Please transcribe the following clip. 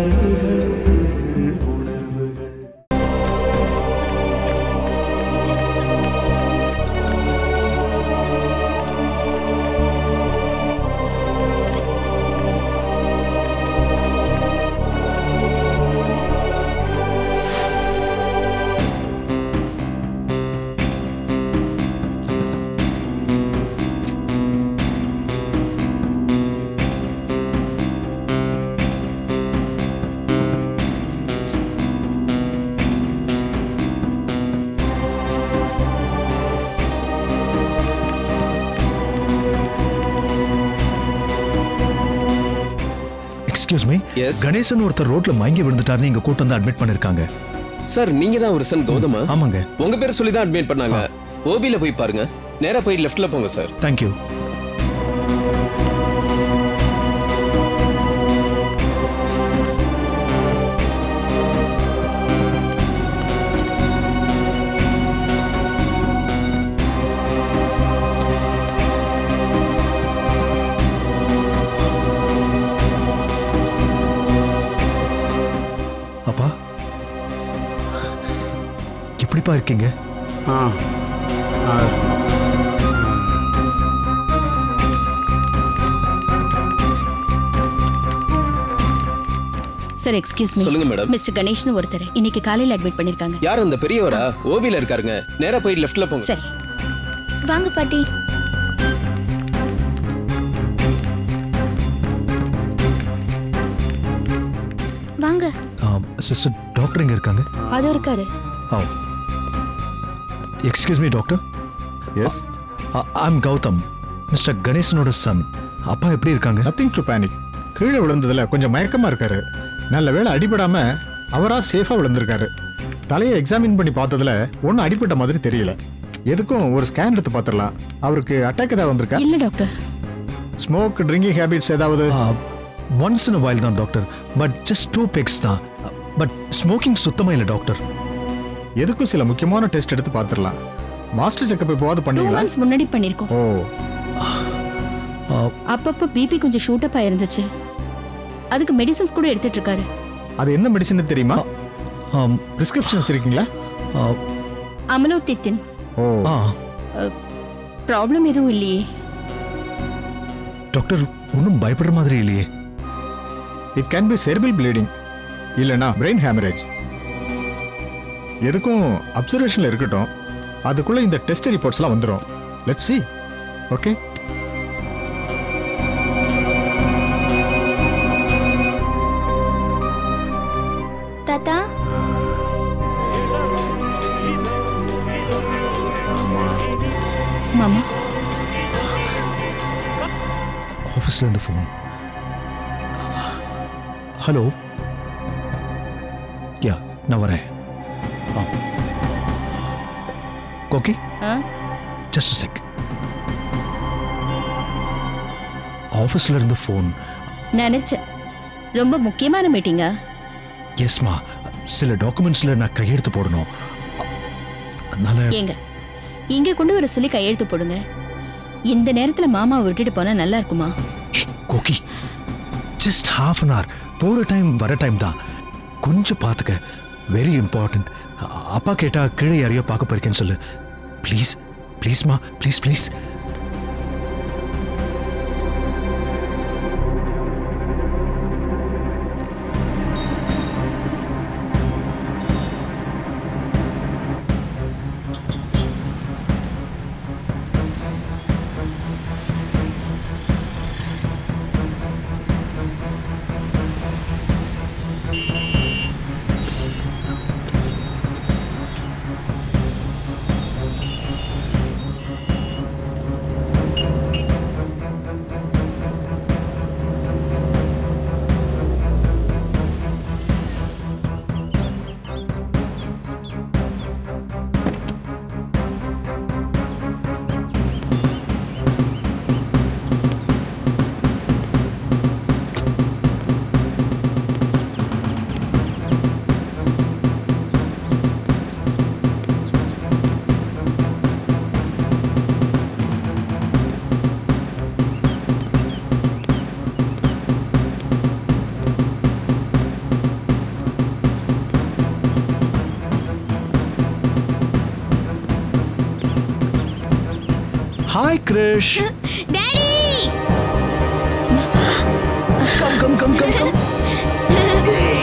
Excuse me. Yes. Ganesan ஒருத்தர் ரோட்ல மயங்கி விழுந்துட்டாரு, நீங்க கூட்டி வந்து அட்மிட் பண்ணிருக்காங்க. சார் நீங்க தான் ஒரு சன் கௌதமா? ஆமாங்க. உங்க பேர் சொல்லி தான் அட்மிட் பண்ணாங்க. ஓபில போய் பாருங்க. நேரா போய் லெஃப்ட்ல போங்க சார். Thank you. அப்பா எப்படிப்பா இருக்கீங்க? Sir excuse me. சொல்லுங்க மேடம். மிஸ்டர் கணேஷ்னு ஒருத்தர் இன்னைக்கு காலையில அட்மிட் பண்ணிருக்காங்க. யார் அந்த பெரியவரா? ஓபில இருக்காருங்க. நேரா போய் லெஃப்ட்ல போங்க. சரி வாங்க பாட்டி. வாங்க. சிஸ்டர் டாக்டர் எங்க இருக்காங்க? அது இருக்காரு. Excuse me doctor. Yes, I am Gautham, mister கணேசனோட சன். அப்பா எப்படி இருக்காங்க? Nothing to panic. கீழே விழுந்ததுல கொஞ்சம் மயக்கமா இருக்காரு. நல்ல வேளை அடிபடாம அவரா சேஃபா விழுந்திருக்காரு. தலையை எக்ஸாமின் பண்ணி பார்த்ததுல ஒன்றும் அடிபட்ட மாதிரி தெரியல. எதுக்கும் ஒரு ஸ்கேன் எடுத்து பார்த்துடலாம். அவருக்கு அட்டாக் ஏதாவது வந்திருக்கா? இல்ல டாக்டர். ஸ்மோக் ட்ரிங்கிங் ஹேபிட்ஸ் ஏதாவது? ஒன்ஸ் இன் வைல் தான் டாக்டர், பட் ஜஸ்ட் 2 பெக்ஸ் தான். பட் ஸ்மோக்கிங் சுத்தமா இல்லை டாக்டர். எதுக்கும் சில முக்கியமான டெஸ்ட் எடுத்து பார்த்துடலாம். மாஸ்டர் செக்கப் எப்போவாது 2 பண்ணீங்களா? months முன்னாடி பண்ணிருக்கோம். அப்பப்ப பிபி கொஞ்சம் ஷூட் அப் ஆயிருந்துச்சு. அதுக்கு மெடிசன்ஸ் கூட எடுத்துட்டு இருக்காரு. அது என்ன மெடிசன் தெரியுமா? பிரிஸ்கிரிப்ஷன் வச்சிருக்கீங்களா? அமலோதித்தின். ப்ராப்ளம் எதுவும் இல்லையே டாக்டர். ஒன்றும் பயப்படுற மாதிரி இல்லையே. It can be cerebral bleeding, இல்லைனா பிரெயின் ஹேமரேஜ். எதுக்கும் அப்சர்வேஷன்ல இருக்கட்டும். அதுக்குள்ள இந்த டெஸ்ட் ரிப்போர்ட்ஸ்லாம் வந்துடும். Let's see. ஓகே. தாத்தா. மாமா. ஆஃபீஸ்ல இருந்து ஃபோன். ஹலோ. யா, நான் வரேன். Okay, just a sec. ஆஃபீஸ்ல இருந்து ஃபோன். நினைச்சேன் ரொம்ப முக்கியமான மீட்டிங்கா? எஸ்மா, சில டாக்குமெண்ட்ஸ்ல நான் கையெழுத்து போடணும். அதனால ஏங்க இங்க கொண்டு வர சொல்லி கையெழுத்து போடுங்க. இந்த நேரத்துல மாமாவை விட்டுட்டு போனா நல்லா இருக்குமா? கோகி, ஜஸ்ட் half an hour. போற டைம் வர டைம் தான். கொஞ்சம் பார்த்துக்க. Very important. அப்பா கேட்டா கீழே யாரையோ பார்க்க போயிருக்கேன்னு சொல்லு. ப்ளீஸ் ப்ளீஸ்மா, please please. Hi Krish. Daddy come come come come come.